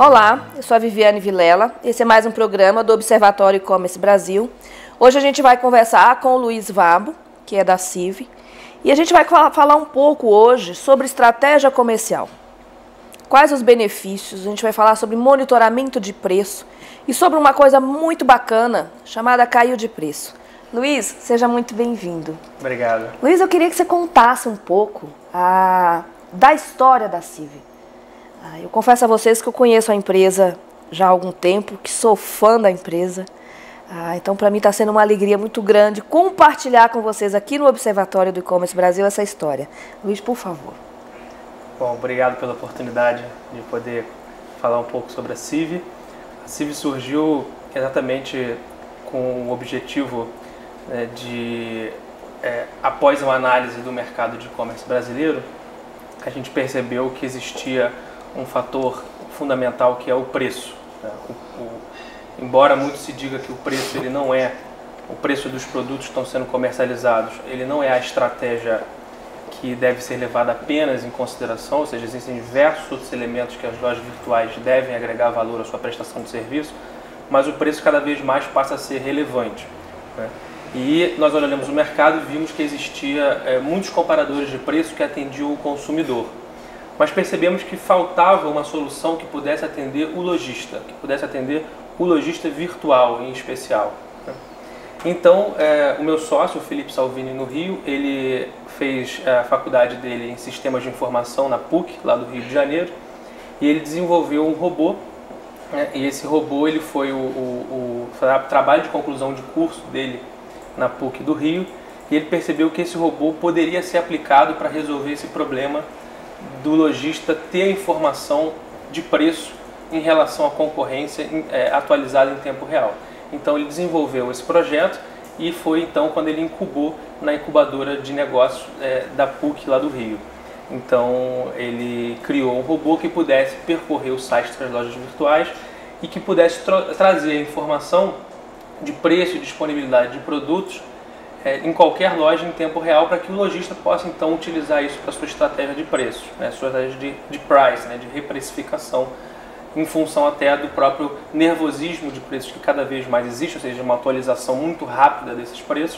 Olá, eu sou a Viviane Vilela, esse é mais um programa do Observatório E-Commerce Brasil. Hoje a gente vai conversar com o Luiz Wabo, que é da CIV, e a gente vai falar um pouco hoje sobre estratégia comercial. Quais os benefícios, a gente vai falar sobre monitoramento de preço e sobre uma coisa muito bacana chamada caiu de preço. Luiz, seja muito bem-vindo. Obrigado. Luiz, eu queria que você contasse um pouco da história da CIV. Eu confesso a vocês que eu conheço a empresa já há algum tempo, que sou fã da empresa. Então, para mim, está sendo uma alegria muito grande compartilhar com vocês aqui no Observatório do E-Commerce Brasil essa história. Luiz, por favor. Bom, obrigado pela oportunidade de poder falar um pouco sobre a CIV. A CIV surgiu exatamente com o objetivo após uma análise do mercado de e-commerce brasileiro, a gente percebeu que existia um fator fundamental que é o preço. Embora muito se diga que o preço ele não é o preço dos produtos que estão sendo comercializados, ele não é a estratégia que deve ser levada apenas em consideração, ou seja, existem diversos outros elementos que as lojas virtuais devem agregar valor à sua prestação de serviço, mas o preço cada vez mais passa a ser relevante. E nós olhamos o mercado e vimos que existia muitos comparadores de preço que atendiam o consumidor. Mas percebemos que faltava uma solução que pudesse atender o lojista, que pudesse atender o lojista virtual em especial. Então, o meu sócio, o Felipe Salvini, no Rio, ele fez a faculdade dele em Sistemas de Informação na PUC, lá do Rio de Janeiro, e ele desenvolveu um robô, e esse robô ele foi o trabalho de conclusão de curso dele na PUC do Rio, e ele percebeu que esse robô poderia ser aplicado para resolver esse problema do lojista ter a informação de preço em relação à concorrência atualizada em tempo real. Então ele desenvolveu esse projeto e foi então quando ele incubou na incubadora de negócios da PUC lá do Rio. Então ele criou um robô que pudesse percorrer os sites das lojas virtuais e que pudesse trazer a informação de preço e disponibilidade de produtos em qualquer loja em tempo real, para que o lojista possa então utilizar isso para sua estratégia de preços, sua estratégia de price, de reprecificação, em função até do próprio nervosismo de preços que cada vez mais existe, ou seja, uma atualização muito rápida desses preços.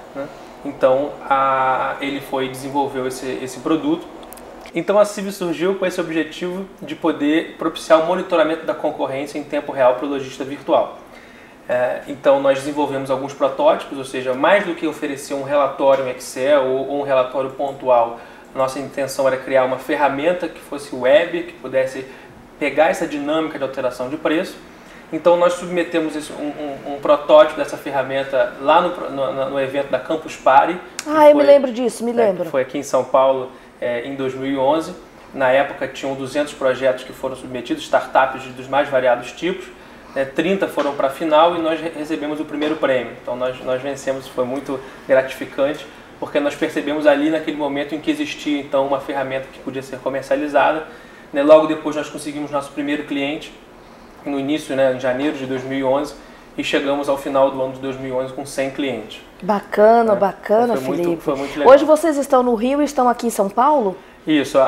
Então ele desenvolveu esse produto. Então a CIV surgiu com esse objetivo de poder propiciar o monitoramento da concorrência em tempo real para o lojista virtual. Então nós desenvolvemos alguns protótipos, ou seja, mais do que oferecer um relatório em Excel ou um relatório pontual, nossa intenção era criar uma ferramenta que fosse web, que pudesse pegar essa dinâmica de alteração de preço. Então nós submetemos um protótipo dessa ferramenta lá no evento da Campus Party. Eu me lembro disso, me lembro. Foi aqui em São Paulo em 2011. Na época tinham 200 projetos que foram submetidos, startups dos mais variados tipos. 30 foram para a final e nós recebemos o primeiro prêmio. Então nós vencemos, foi muito gratificante, porque nós percebemos ali naquele momento em que existia então uma ferramenta que podia ser comercializada. Logo depois nós conseguimos nosso primeiro cliente, no início, em janeiro de 2011, e chegamos ao final do ano de 2011 com 100 clientes. Bacana, bacana, Felipe. Foi muito legal. Hoje vocês estão no Rio e estão aqui em São Paulo? Isso,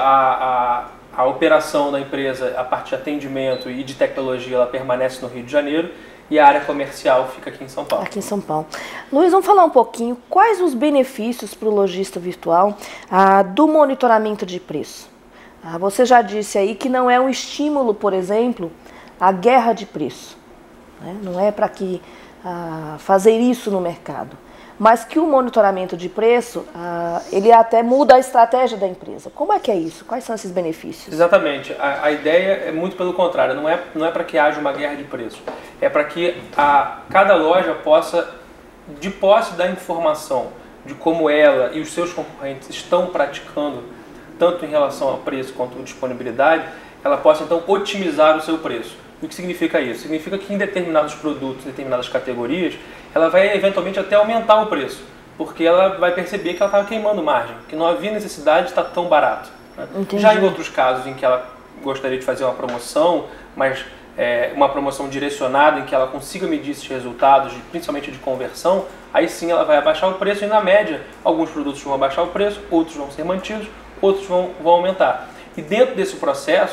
a operação da empresa, a parte de atendimento e de tecnologia, ela permanece no Rio de Janeiro e a área comercial fica aqui em São Paulo. Aqui em São Paulo. Luiz, vamos falar um pouquinho quais os benefícios para o lojista virtual do monitoramento de preço. Você já disse aí que não é um estímulo, por exemplo, à guerra de preço. Não é para fazer isso no mercado. Mas que o monitoramento de preço, ele até muda a estratégia da empresa. Como é que é isso? Quais são esses benefícios? Exatamente. A ideia é muito pelo contrário. Não é para que haja uma guerra de preço. É para que cada loja possa, de posse da informação de como ela e os seus concorrentes estão praticando, tanto em relação ao preço quanto à disponibilidade, ela possa então otimizar o seu preço. O que significa isso? Significa que em determinados produtos, em determinadas categorias, ela vai eventualmente até aumentar o preço, porque ela vai perceber que ela estava queimando margem, que não havia necessidade de estar tão barato. Já em outros casos em que ela gostaria de fazer uma promoção, mas uma promoção direcionada em que ela consiga medir esses resultados, principalmente de conversão, aí sim ela vai abaixar o preço e na média alguns produtos vão abaixar o preço, outros vão ser mantidos, outros vão aumentar. E dentro desse processo,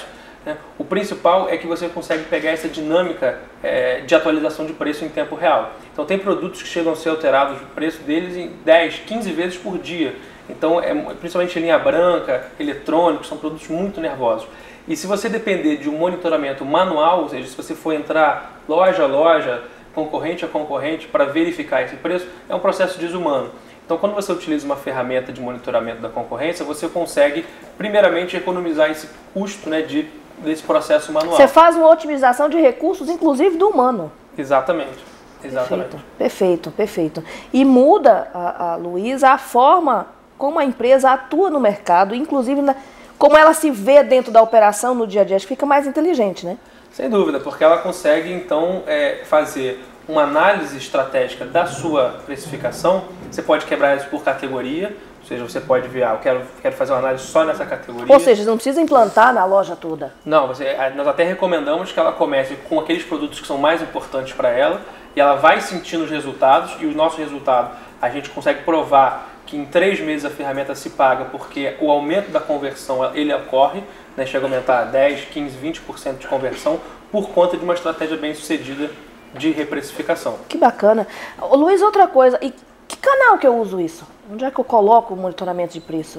né? O principal é que você consegue pegar essa dinâmica de atualização de preço em tempo real. Então tem produtos que chegam a ser alterados o preço deles em 10, 15 vezes por dia. Então, principalmente linha branca, eletrônicos, são produtos muito nervosos. E se você depender de um monitoramento manual, ou seja, se você for entrar loja a loja, concorrente a concorrente, para verificar esse preço, é um processo desumano. Então, quando você utiliza uma ferramenta de monitoramento da concorrência, você consegue, primeiramente, economizar esse custo, né, desse processo manual. Você faz uma otimização de recursos, inclusive do humano. Exatamente. Exatamente. Perfeito, perfeito, perfeito. E muda, Luísa, a forma como a empresa atua no mercado, inclusive como ela se vê dentro da operação no dia a dia. Acho que fica mais inteligente, né? Sem dúvida, porque ela consegue, então, fazer uma análise estratégica da sua precificação. Você pode quebrar isso por categoria, ou seja, você pode ver, eu quero fazer uma análise só nessa categoria. Ou seja, não precisa implantar na loja toda. Não, nós até recomendamos que ela comece com aqueles produtos que são mais importantes para ela, e ela vai sentindo os resultados, e o nosso resultado, a gente consegue provar que em 3 meses a ferramenta se paga, porque o aumento da conversão ele ocorre, né, chega a aumentar 10, 15, 20% de conversão por conta de uma estratégia bem sucedida de reprecificação. Que bacana. Ô, Luiz, outra coisa, e que canal que eu uso isso? Onde é que eu coloco o monitoramento de preço?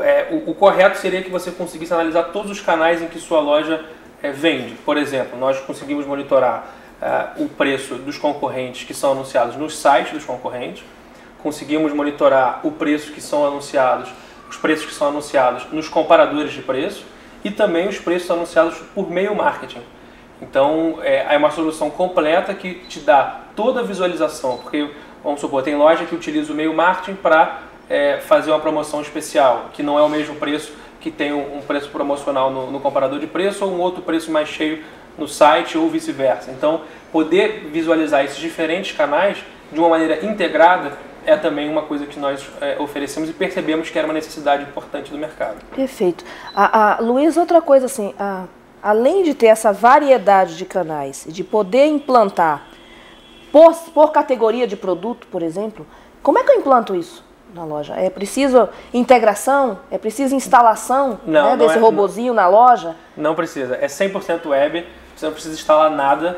O correto seria que você conseguisse analisar todos os canais em que sua loja vende. Por exemplo, nós conseguimos monitorar o preço dos concorrentes que são anunciados nos sites dos concorrentes, conseguimos monitorar o preço que são anunciados, os preços que são anunciados nos comparadores de preço e também os preços anunciados por meio marketing. Então, é uma solução completa que te dá toda a visualização, porque, vamos supor, tem loja que utiliza o meio marketing para fazer uma promoção especial, que não é o mesmo preço que tem um preço promocional no comparador de preço ou um outro preço mais cheio no site ou vice-versa. Então, poder visualizar esses diferentes canais de uma maneira integrada é também uma coisa que nós oferecemos e percebemos que era uma necessidade importante do mercado. Perfeito. Luiz, outra coisa assim, além de ter essa variedade de canais, de poder implantar por categoria de produto, por exemplo, como é que eu implanto isso na loja? É preciso integração? É preciso instalação desse robozinho na loja? Não precisa. É 100% web, você não precisa instalar nada.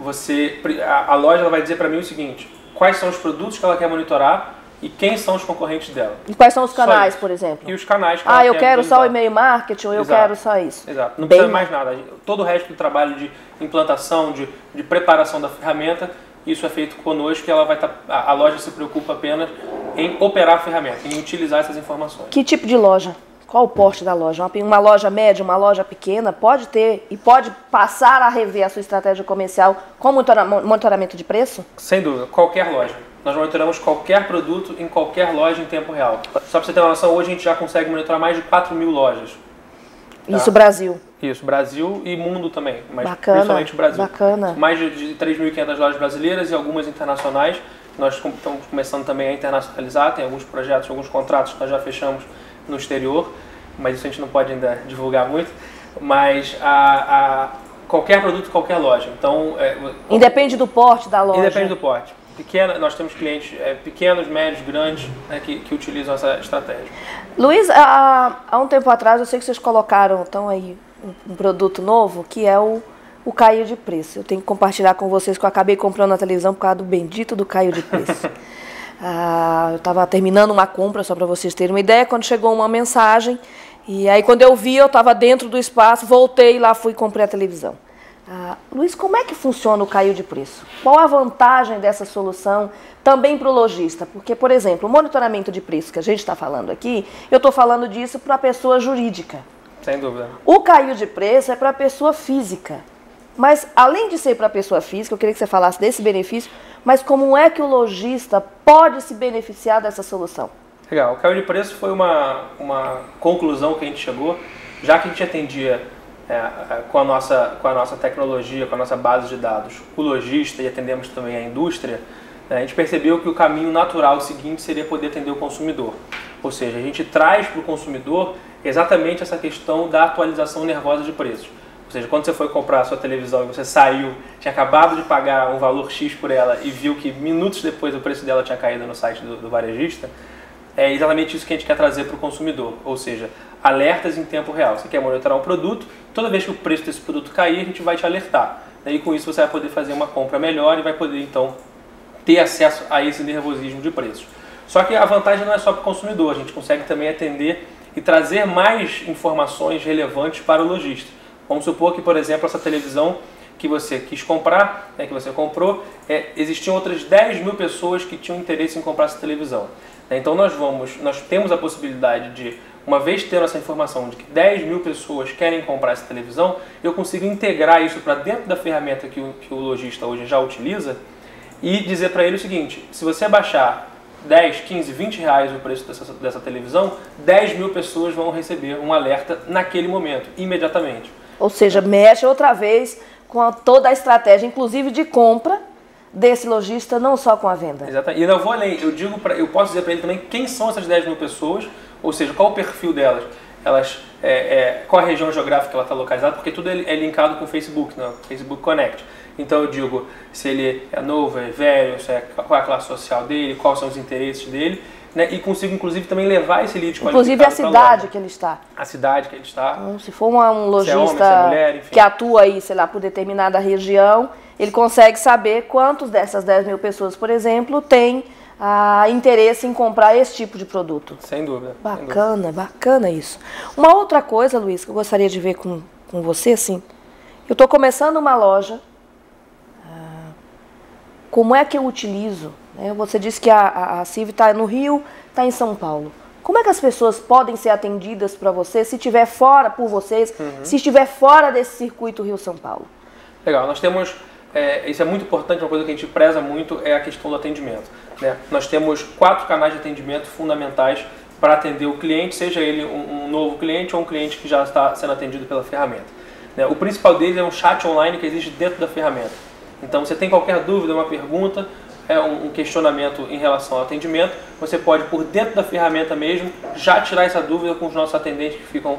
A loja ela vai dizer para mim o seguinte: quais são os produtos que ela quer monitorar e quem são os concorrentes dela. E quais são os canais, por exemplo? E os canais que ela quer eu quero só o e-mail marketing ou eu quero só isso. Exato, não precisa mais nada. Todo o resto do trabalho de implantação, de preparação da ferramenta, isso é feito conosco e a loja se preocupa apenas em operar a ferramenta, em utilizar essas informações. Que tipo de loja? Qual o porte da loja? Uma loja média, uma loja pequena, pode ter e pode passar a rever a sua estratégia comercial com monitoramento de preço? Sem dúvida, qualquer loja. Nós monitoramos qualquer produto em qualquer loja em tempo real. Só para você ter uma noção, hoje a gente já consegue monitorar mais de 4.000 lojas. Tá? Isso, Brasil? Isso, Brasil e mundo também, mas bacana, principalmente o Brasil. Bacana. Mais de 3.500 lojas brasileiras e algumas internacionais. Nós estamos começando também a internacionalizar, tem alguns projetos, alguns contratos que nós já fechamos no exterior, mas isso a gente não pode ainda divulgar muito. Mas qualquer produto, qualquer loja. Então, independe do porte da loja? Independe do porte. Nós temos clientes pequenos, médios, grandes, né, que utilizam essa estratégia. Luiz, há um tempo atrás, eu sei que vocês colocaram aí um produto novo, que é o caiu de preço. Eu tenho que compartilhar com vocês que eu acabei comprando na televisão por causa do bendito do caiu de preço. Eu estava terminando uma compra, só para vocês terem uma ideia, quando chegou uma mensagem, e aí quando eu vi, eu estava dentro do espaço, voltei lá, fui e comprei a televisão. Luiz, como é que funciona o caiu de preço? Qual a vantagem dessa solução também para o lojista? Porque, por exemplo, o monitoramento de preço que a gente está falando aqui, eu estou falando disso para a pessoa jurídica. Sem dúvida. O caiu de preço é para a pessoa física. Mas, além de ser para a pessoa física, eu queria que você falasse desse benefício, mas como é que o lojista pode se beneficiar dessa solução? Legal. O caiu de preço foi uma conclusão que a gente chegou, já que a gente atendia com a nossa tecnologia, com a nossa base de dados, o lojista e atendemos também a indústria, a gente percebeu que o caminho natural seguinte seria poder atender o consumidor. Ou seja, a gente traz para o consumidor exatamente essa questão da atualização nervosa de preços. Ou seja, quando você foi comprar a sua televisão e você saiu, tinha acabado de pagar um valor X por ela e viu que minutos depois o preço dela tinha caído no site do varejista, é exatamente isso que a gente quer trazer para o consumidor, ou seja, alertas em tempo real. Você quer monitorar um produto, toda vez que o preço desse produto cair, a gente vai te alertar. E com isso você vai poder fazer uma compra melhor e vai poder então ter acesso a esse nervosismo de preços. Só que a vantagem não é só para o consumidor, a gente consegue também atender e trazer mais informações relevantes para o lojista. Vamos supor que, por exemplo, essa televisão que você quis comprar, que você comprou, existiam outras 10 mil pessoas que tinham interesse em comprar essa televisão. Então nós temos a possibilidade de, uma vez tendo essa informação de que 10 mil pessoas querem comprar essa televisão, eu consigo integrar isso para dentro da ferramenta que o lojista hoje já utiliza e dizer para ele o seguinte: se você baixar 10, 15, 20 reais o preço dessa televisão, 10 mil pessoas vão receber um alerta naquele momento, imediatamente. Ou seja, mexe outra vez com toda a estratégia, inclusive de compra desse lojista, não só com a venda. Exatamente. E eu vou além, eu posso dizer para ele também quem são essas 10 mil pessoas, ou seja, qual o perfil delas, qual a região geográfica que ela está localizada, porque tudo é linkado com o Facebook, né? Facebook Connect. Então eu digo se ele é novo, é velho, qual é a classe social dele, quais são os interesses dele, né? E consigo inclusive também levar esse lead qualificado. Inclusive a cidade que ele está. A cidade que ele está. Então, se for um lojista se é homem, se é mulher, enfim, que atua aí, sei lá, por determinada região, ele consegue saber quantos dessas 10 mil pessoas, por exemplo, têm interesse em comprar esse tipo de produto. Sem dúvida. Bacana, sem dúvida. Bacana isso. Uma outra coisa, Luiz, que eu gostaria de ver com você, assim, eu estou começando uma loja, como é que eu utilizo? Você disse que a CIV está no Rio, está em São Paulo. Como é que as pessoas podem ser atendidas para você se estiver fora, por vocês, se estiver fora desse circuito Rio-São Paulo? Legal, nós temos, isso é muito importante, uma coisa que a gente preza muito é a questão do atendimento, né? Nós temos 4 canais de atendimento fundamentais para atender o cliente, seja ele um novo cliente ou um cliente que já está sendo atendido pela ferramenta, né? O principal deles é um chat online que existe dentro da ferramenta. Então, você tem qualquer dúvida, uma pergunta, um questionamento em relação ao atendimento, você pode, por dentro da ferramenta mesmo, já tirar essa dúvida com os nossos atendentes que ficam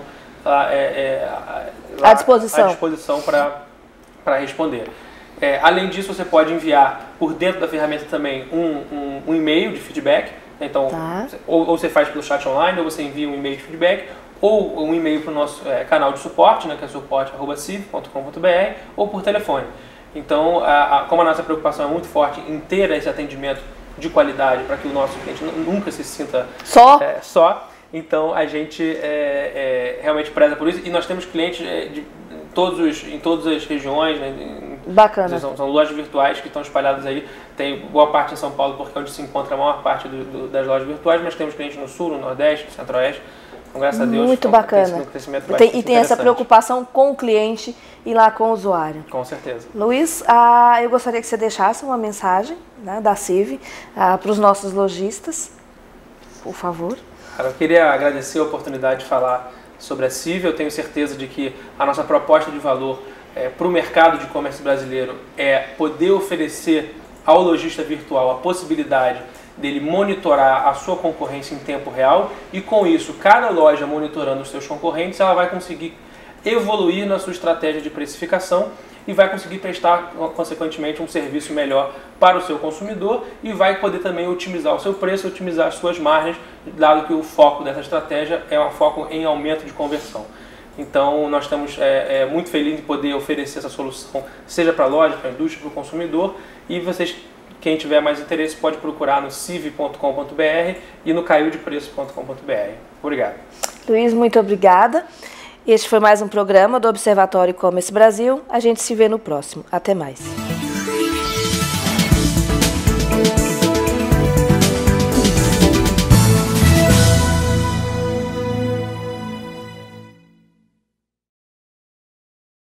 à disposição para responder. Além disso, você pode enviar por dentro da ferramenta também um e-mail de feedback. Então, ou você faz pelo chat online, ou você envia um e-mail de feedback, ou um e-mail para o nosso canal de suporte, né, que é suporte@civ.com.br, ou por telefone. Então, como a nossa preocupação é muito forte em ter esse atendimento de qualidade para que o nosso cliente nunca se sinta só, então a gente realmente preza por isso. E nós temos clientes em todas as regiões, né? Bacana. São lojas virtuais que estão espalhadas aí. Tem boa parte em São Paulo, porque é onde se encontra a maior parte das lojas virtuais, mas temos clientes no Sul, no Nordeste, no Centro-Oeste. Então, graças a Deus, muito bacana. E tem essa preocupação com o cliente e lá com o usuário. Com certeza. Luiz, eu gostaria que você deixasse uma mensagem, né, da CIV para os nossos lojistas, por favor. Eu queria agradecer a oportunidade de falar sobre a CIV. Eu tenho certeza de que a nossa proposta de valor para o mercado de e-commerce brasileiro é poder oferecer ao lojista virtual a possibilidade dele monitorar a sua concorrência em tempo real e, com isso, cada loja monitorando os seus concorrentes, ela vai conseguir evoluir na sua estratégia de precificação e vai conseguir prestar, consequentemente, um serviço melhor para o seu consumidor e vai poder também otimizar o seu preço, otimizar as suas margens, dado que o foco dessa estratégia é um foco em aumento de conversão. Então, nós estamos muito felizes de poder oferecer essa solução, seja para a loja, para a indústria, para o consumidor, e vocês, quem tiver mais interesse, pode procurar no civ.com.br e no caiodepreço.com.br. Obrigado. Luiz, muito obrigada. Este foi mais um programa do Observatório E-Commerce Brasil. A gente se vê no próximo. Até mais.